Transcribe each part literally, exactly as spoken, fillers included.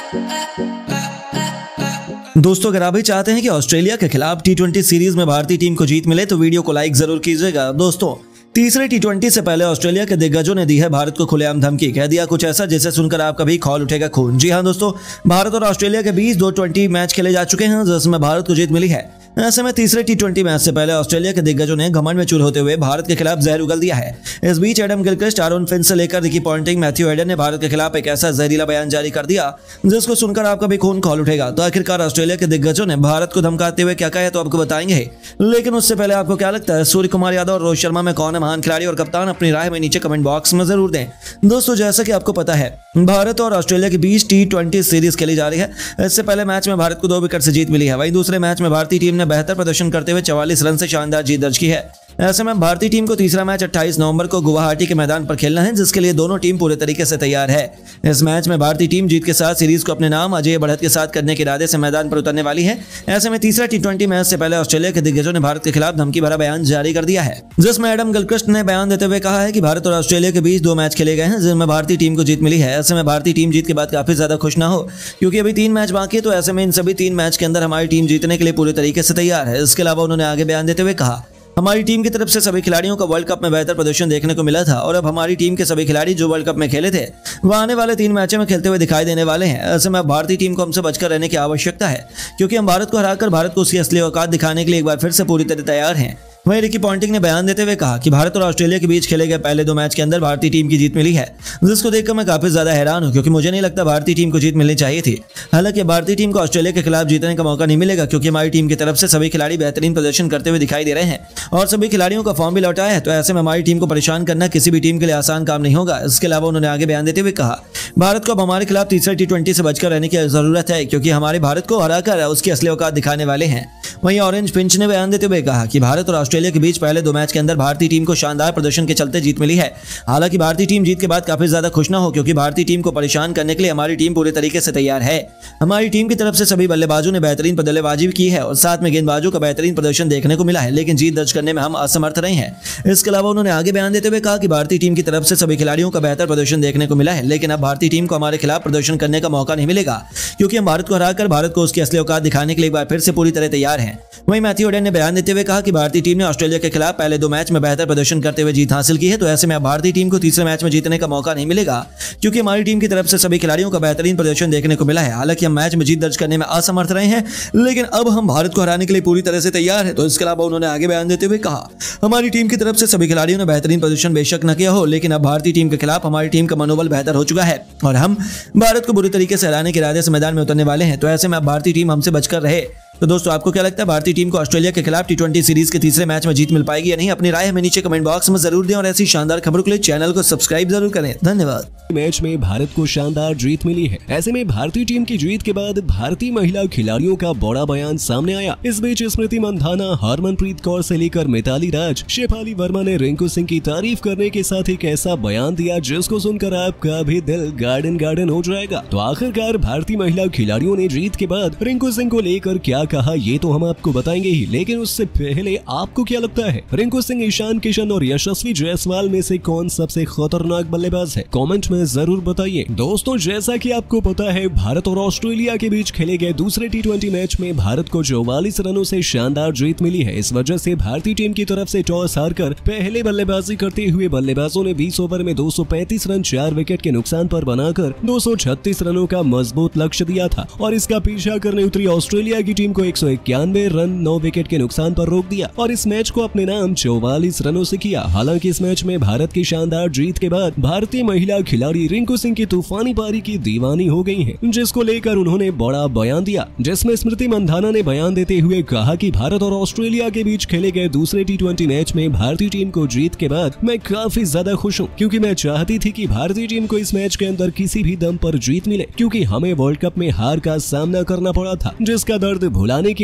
दोस्तों, अगर आप भी चाहते हैं कि ऑस्ट्रेलिया के खिलाफ टी ट्वेंटी सीरीज में भारतीय टीम को जीत मिले तो वीडियो को लाइक जरूर कीजिएगा। दोस्तों, तीसरे टी ट्वेंटी से पहले ऑस्ट्रेलिया के दिग्गजों ने दी है भारत को खुलेआम धमकी। कह दिया कुछ ऐसा जिसे सुनकर आपका भी खौल उठेगा खून। जी हां दोस्तों, भारत और ऑस्ट्रेलिया के बीच दो ट्वेंटी मैच खेले जा चुके हैं जिसमें भारत को जीत मिली है। ऐसे में तीसरे टी ट्वेंटी मैच से पहले ऑस्ट्रेलिया के दिग्गजों ने घमंड में चूर होते हुए भारत के खिलाफ जहर उगल दिया है। इस बीच एडम गिलक्रिस्ट, आरोन फिंच से लेकर रिकी पॉन्टिंग, मैथ्यू हेडन ने भारत के खिलाफ एक ऐसा जहरीला बयान जारी कर दिया जिसको सुनकर आपका भी खून खौल उठेगा। तो आखिरकार ऑस्ट्रेलिया के दिग्गजों ने भारत को धमकाते हुए क्या कहा है तो आपको बताएंगे, लेकिन उससे पहले आपको क्या लगता है सूर्य कुमार यादव और रोहित शर्मा में कौन है महान खिलाड़ी और कप्तान? अपनी राय में नीचे कमेंट बॉक्स में जरूर दें। दोस्तों, जैसा कि आपको पता है भारत और ऑस्ट्रेलिया के बीच टी ट्वेंटी सीरीज खेली जा रही है। इससे पहले मैच में भारत को दो विकेट से जीत मिली है। वहीं दूसरे मैच में भारतीय टीम ने बेहतर प्रदर्शन करते हुए चवालीस रन से शानदार जीत दर्ज की है। ऐसे में भारतीय टीम को तीसरा मैच अट्ठाईस नवंबर को गुवाहाटी के मैदान पर खेलना है, जिसके लिए दोनों टीम पूरे तरीके से तैयार है। इस मैच में भारतीय टीम जीत के साथ सीरीज को अपने नाम अजय बढ़त के साथ करने के इरादे से मैदान पर उतरने वाली है। ऐसे में तीसरा टी ट्वेंटी मैच से पहले ऑस्ट्रेलिया के दिग्गजों ने भारत के खिलाफ धमकी भरा बयान जारी कर दिया है, जिसमें एडम गिलक्रिस्ट ने बयान देते हुए कहा है कि भारत और ऑस्ट्रेलिया के बीच दो मैच खेले गए हैं जिनमें भारतीय टीम को जीत मिली है। ऐसे में भारतीय टीम जीत के बाद काफी ज्यादा खुश ना हो, क्योंकि अभी तीन मैच बाकी है। तो ऐसे में इन सभी तीन मैच के अंदर हमारी टीम जीतने के लिए पूरे तरीके से तैयार है। इसके अलावा उन्होंने आगे बयान देते हुए कहा, हमारी टीम की तरफ से सभी खिलाड़ियों का वर्ल्ड कप में बेहतर प्रदर्शन देखने को मिला था और अब हमारी टीम के सभी खिलाड़ी जो वर्ल्ड कप में खेले थे वह आने वाले तीन मैचों में खेलते हुए दिखाई देने वाले हैं। ऐसे में भारतीय टीम को हमसे बचकर रहने की आवश्यकता है, क्योंकि हम भारत को हराकर भारत को उसकी असली औकात दिखाने के लिए एक बार फिर से पूरी तरह तैयार हैं। वहीं रिकी पॉन्टिंग ने बयान देते हुए कहा कि भारत और ऑस्ट्रेलिया के बीच खेले गए पहले दो मैच के अंदर भारतीय टीम की जीत मिली है, जिसको देखकर मैं काफी ज्यादा हैरान हूं, क्योंकि मुझे नहीं लगता भारतीय टीम को जीत मिलनी चाहिए थी। हालांकि भारतीय टीम को ऑस्ट्रेलिया के खिलाफ जीतने का मौका नहीं मिलेगा, क्योंकि हमारी टीम की तरफ से सभी खिलाड़ी बेहतरीन प्रदर्शन करते हुए दिखाई दे रहे हैं और सभी खिलाड़ियों का फॉर्म भी लौटा है। तो ऐसे में हमारी टीम को परेशान करना किसी भी टीम के लिए आसान काम नहीं होगा। इसके अलावा उन्होंने आगे बयान देते हुए कहा, भारत को अब हमारे खिलाफ तीसरे टी ट्वेंटी से बचकर रहने की जरूरत है, क्योंकि हमारे भारत को हराकर उसकी असली औकात दिखाने वाले हैं। वहीं ऑरेंज फिंच ने बयान देते हुए कहा कि भारत और ऑस्ट्रेलिया के बीच पहले दो मैच के अंदर भारतीय टीम को शानदार प्रदर्शन के चलते जीत मिली है। हालांकि भारतीय टीम जीत के बाद काफी ज्यादा खुश ना हो, क्योंकि भारतीय टीम को परेशान करने के लिए हमारी टीम पूरे तरीके से तैयार है। हमारी टीम की तरफ से सभी बल्लेबाजों ने बेहतरीन बल्लेबाजी की है और साथ में गेंदबाजों का बेहतरीन प्रदर्शन देखने को मिला है, लेकिन जीत दर्ज करने में हम असमर्थ रहे हैं। इसके अलावा उन्होंने आगे बयान देते हुए कहा कि भारतीय टीम की तरफ से सभी खिलाड़ियों का बेहतर प्रदर्शन देखने को मिला है, लेकिन अब भारतीय टीम को हमारे खिलाफ प्रदर्शन करने का मौका नहीं मिलेगा, क्योंकि हम भारत को हराकर भारत को उसकी असली औकात दिखाने के लिए एक बार फिर से पूरी तरह तैयार हैं। वहीं मैथ्यू हेडन ने बयान देते हुए कहा कि भारतीय टीम ने ऑस्ट्रेलिया के खिलाफ पहले दो मैच में बेहतर प्रदर्शन करते हुए जीत हासिल की है। तो ऐसे में भारतीय टीम को तीसरे मैच में जीतने का मौका नहीं मिलेगा, क्योंकि हमारी टीम की तरफ से सभी खिलाड़ियों का बेहतरीन प्रदर्शन देखने को मिला है। हालांकि हम मैच में जीत दर्ज करने में असमर्थ रहे हैं, लेकिन अब हम भारत को हराने के लिए पूरी तरह से तैयार है। तो इसके अलावा उन्होंने आगे बयान देते हुए कहा, हमारी टीम की तरफ से सभी खिलाड़ियों ने बेहतरीन प्रदर्शन बेशक न किया हो, लेकिन अब भारतीय टीम के खिलाफ हमारी टीम का मनोबल बेहतर हो चुका है और हम भारत को बुरी तरीके से हराने के इरादे से मैदान में उतरने वाले हैं। तो ऐसे में अब भारतीय टीम हमसे बचकर रहे। तो दोस्तों, आपको क्या लगता है भारतीय टीम को ऑस्ट्रेलिया के खिलाफ टी ट्वेंटी सीरीज के तीसरे मैच में जीत मिल पाएगी या नहीं? अपनी राय हमें नीचे कमेंट बॉक्स में जरूर दें और ऐसी शानदार खबरों के लिए चैनल को सब्सक्राइब जरूर करें। धन्यवाद। मैच में भारत को शानदार जीत मिली है। ऐसे में भारतीय टीम की जीत के बाद भारतीय महिला खिलाड़ियों का बड़ा बयान सामने आया। इस बीच स्मृति मंधाना, हरमनप्रीत कौर से लेकर मिताली राज, शेफाली वर्मा ने रिंकू सिंह की तारीफ करने के साथ एक ऐसा बयान दिया जिसको सुनकर आपका भी दिल गार्डन गार्डन हो जाएगा। तो आखिरकार भारतीय महिला खिलाड़ियों ने जीत के बाद रिंकू सिंह को लेकर क्या कहा ये तो हम आपको बताएंगे ही, लेकिन उससे पहले आपको क्या लगता है रिंकू सिंह, ईशान किशन और यशस्वी जायसवाल में से कौन सबसे खतरनाक बल्लेबाज है? कमेंट में जरूर बताइए। दोस्तों, जैसा कि आपको पता है भारत और ऑस्ट्रेलिया के बीच खेले गए दूसरे टी ट्वेंटी मैच में भारत को चौवालीस रनों से शानदार जीत मिली है। इस वजह से भारतीय टीम की तरफ से टॉस हारकर पहले बल्लेबाजी करते हुए बल्लेबाजों ने बीस ओवर में दो सौ पैंतीस रन चार विकेट के नुकसान पर बनाकर दो सौ छत्तीस रनों का मजबूत लक्ष्य दिया था और इसका पीछा करने उतरी ऑस्ट्रेलिया की टीम को एक सौ इक्यानवे रन नौ विकेट के नुकसान पर रोक दिया और इस मैच को अपने नाम चौवालीस रनों से किया। हालांकि इस मैच में भारत की शानदार जीत के बाद भारतीय महिला खिलाड़ी रिंकू सिंह की तूफानी पारी की दीवानी हो गई हैं, जिसको लेकर उन्होंने बड़ा बयान दिया, जिसमें स्मृति मंधाना ने बयान देते हुए कहा कि भारत और ऑस्ट्रेलिया के बीच खेले गए दूसरे टी ट्वेंटी मैच में भारतीय टीम को जीत के बाद मैं काफी ज्यादा खुश हूँ, क्योंकि मैं चाहती थी कि भारतीय टीम को इस मैच के अंदर किसी भी दम पर जीत मिले, क्योंकि हमें वर्ल्ड कप में हार का सामना करना पड़ा था, जिसका दर्द भुलाने के लिए इससे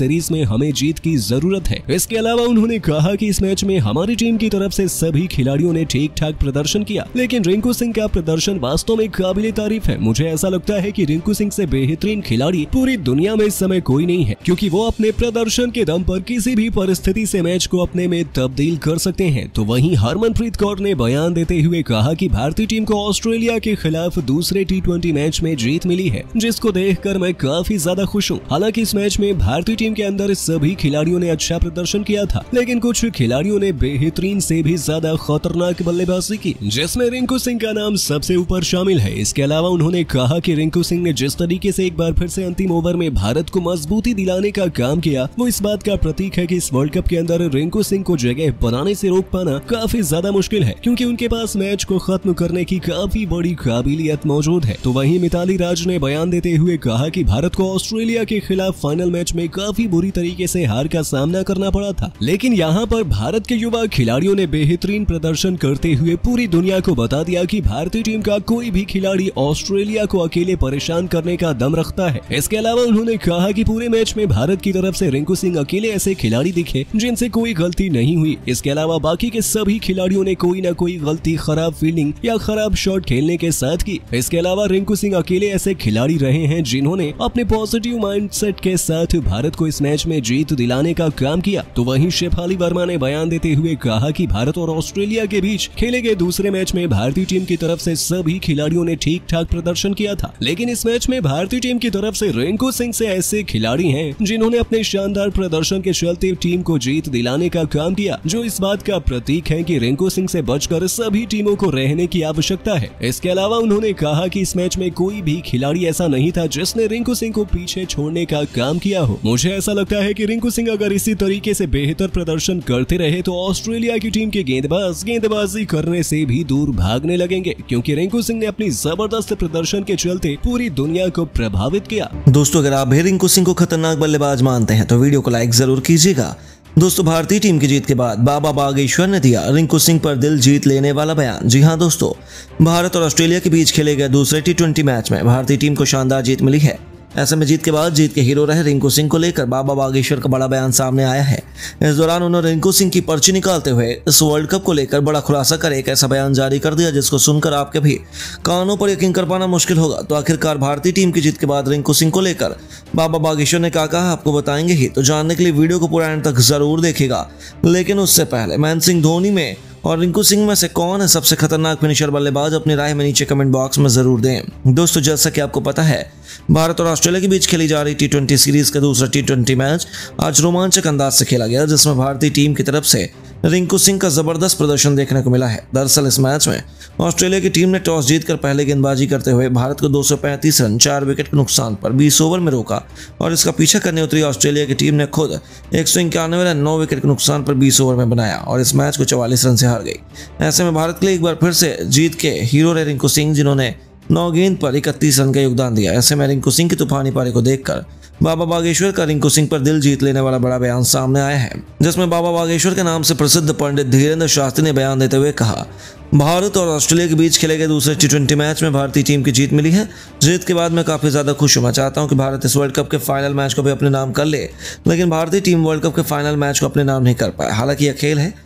सीरीज में हमें जीत की जरूरत है। इसके अलावा उन्होंने कहा कि इस मैच में हमारी टीम की तरफ से सभी खिलाड़ियों ने ठीक ठाक प्रदर्शन किया, लेकिन रिंकू सिंह का प्रदर्शन वास्तव में काबिले तारीफ है। मुझे ऐसा लगता है कि रिंकू सिंह से बेहतरीन खिलाड़ी पूरी दुनिया में इस समय कोई नहीं है, क्योंकि वो अपने प्रदर्शन के दम पर किसी भी परिस्थिति से मैच को अपने में तब्दील कर सकते हैं। तो वहीं हरमनप्रीत कौर ने बयान देते हुए कहा कि भारतीय टीम को ऑस्ट्रेलिया के खिलाफ दूसरे टी ट्वेंटी मैच में जीत मिली है, जिसको देखकर मैं काफी ज्यादा खुश हूँ। हालांकि इस मैच में भारतीय टीम के अंदर सभी खिलाड़ियों ने अच्छा प्रदर्शन किया था, लेकिन कुछ खिलाड़ियों ने बेहतरीन से भी ज्यादा खतरनाक बल्लेबाजी की, जिसमें रिंकू सिंह का नाम सबसे ऊपर शामिल है। इसके अलावा उन्होंने कहा कि रिंकू सिंह ने जिस तरीके से एक बार फिर से अंतिम ओवर में भारत को मजबूती दिलाने का काम किया, वो इस बात का प्रतीक है कि इस वर्ल्ड कप के अंदर रिंकू सिंह को जगह बनाने से रोक पाना काफी ज्यादा मुश्किल है, क्योंकि उनके पास मैच को खत्म करने की काफी बड़ी काबिलियत मौजूद है। तो वहीं मिताली राज ने बयान देते हुए कहा कि भारत को ऑस्ट्रेलिया के खिलाफ फाइनल मैच में काफी बुरी तरीके से हार का सामना करना पड़ा था, लेकिन यहाँ पर भारत के युवा खिलाड़ियों ने बेहतरीन प्रदर्शन करते हुए पूरी दुनिया को बता दिया कि भारतीय टीम का कोई भी खिलाड़ी ऑस्ट्रेलिया को अकेले परेशान करने का दम रखता है। इसके अलावा उन्होंने कहा कि पूरे मैच में भारत की तरफ से रिंकू सिंह अकेले ऐसे खिलाड़ी दिखे जिनसे कोई गलती नहीं हुई। इसके अलावा बाकी के सभी खिलाड़ियों ने कोई न कोई गलती, खराब फील्डिंग या खराब शॉट खेलने के साथ की। इसके अलावा रिंकू सिंह अकेले ऐसे खिलाड़ी रहे हैं जिन्होंने अपने पॉजिटिव माइंडसेट के साथ भारत को इस मैच में जीत दिलाने का काम किया। तो वहीं शेफाली वर्मा ने बयान देते हुए कहा कि भारत और ऑस्ट्रेलिया के बीच खेले गए दूसरे मैच में भारतीय टीम की तरफ से सभी खिलाड़ियों ने ठीक ठाक प्रदर्शन किया था, लेकिन इस मैच में भारतीय टीम की तरफ से रिंकू सिंह से ऐसे खिलाड़ी हैं जिन्होंने अपने शानदार प्रदर्शन के चलते टीम को जीत दिलाने का काम किया, जो इस बात का प्रतीक है कि रिंकू सिंह से बचकर सभी टीमों को रहने की आवश्यकता है। इसके अलावा उन्होंने कहा कि इस मैच में कोई भी खिलाड़ी ऐसा नहीं था जिसने रिंकू सिंह को पीछे छोड़ने का काम किया हो। मुझे ऐसा लगता है कि रिंकू सिंह अगर इसी तरीके से बेहतर प्रदर्शन करते रहे तो ऑस्ट्रेलिया की टीम के गेंदबाज गेंदबाजी करने से भी दूर भागने लगेंगे, क्योंकि रिंकू सिंह ने अपनी जबरदस्त प्रदर्शन के चलते पूरी दुनिया को प्रभावित किया। दोस्तों, अगर आप भी रिंकू सिंह को खतरनाक बल्लेबाज मानते हैं तो वीडियो को लाइक जरूर कीजिएगा। दोस्तों, भारतीय टीम की जीत के बाद बाबा बागेश्वर ने दिया रिंकू सिंह पर दिल जीत लेने वाला बयान। जी हां दोस्तों, भारत और ऑस्ट्रेलिया के बीच खेले गए दूसरे टी ट्वेंटी मैच में भारतीय टीम को शानदार जीत मिली है। ऐसे में जीत के बाद जीत के हीरो रहे रिंकू सिंह को लेकर बाबा बागेश्वर का बड़ा बयान सामने आया है। इस दौरान उन्होंने रिंकू सिंह की पर्ची निकालते हुए इस वर्ल्ड कप को लेकर बड़ा खुलासा कर एक ऐसा बयान जारी कर दिया जिसको सुनकर आपके भी कानों पर यकीन कर पाना मुश्किल होगा। तो आखिरकार भारतीय टीम की जीत के बाद रिंकू सिंह को लेकर बाबा बागेश्वर ने क्या कहा, आपको बताएंगे ही, तो जानने के लिए वीडियो को पूरा एंड तक जरूर देखिएगा। लेकिन उससे पहले महेंद्र सिंह धोनी में और रिंकू सिंह में से कौन है सबसे खतरनाक फिनिशर बल्लेबाज, अपनी राय में नीचे कमेंट बॉक्स में जरूर दें। दोस्तों, जैसा कि आपको पता है, भारत और ऑस्ट्रेलिया के बीच खेली जा रही टी ट्वेंटी सीरीज का दूसरा टी ट्वेंटी मैच आज रोमांचक अंदाज से खेला गया, जिसमें भारतीय टीम की तरफ से रिंकू सिंह का जबरदस्त प्रदर्शन देखने को मिला है। दरअसल इस मैच में ऑस्ट्रेलिया की टीम ने टॉस जीतकर पहले गेंदबाजी करते हुए भारत को दो सौ पैंतीस रन चार विकेट के नुकसान पर बीस ओवर में रोका और इसका पीछा करने उतरी ऑस्ट्रेलिया की टीम ने खुद एक सौ इक्यानवे रन नौ विकेट के नुकसान पर बीस ओवर में बनाया और इस मैच को चवालीस रन से हार गई। ऐसे में भारत के लिए एक बार फिर से जीत के हीरो रहे रिंकू सिंह, जिन्होंने नौ गेंद पर इकतीस रन का योगदान दिया। ऐसे में रिंकू सिंह की तूफानी पारी को देखकर बाबा बागेश्वर का रिंकू सिंह पर दिल जीत लेने वाला बड़ा बयान सामने आया है, जिसमें बाबा बागेश्वर के नाम से प्रसिद्ध पंडित धीरेन्द्र शास्त्री ने बयान देते हुए कहा, भारत और ऑस्ट्रेलिया के बीच खेले गए दूसरे टी ट्वेंटी मैच में भारतीय टीम की जीत मिली है। जीत के बाद मैं काफी ज्यादा खुश हूं। मैं चाहता हूं कि भारत इस वर्ल्ड कप के फाइनल मैच को भी अपने नाम कर ले, लेकिन भारतीय टीम वर्ल्ड कप के फाइनल मैच को अपने नाम नहीं कर पाया। हालांकि यह खेल है,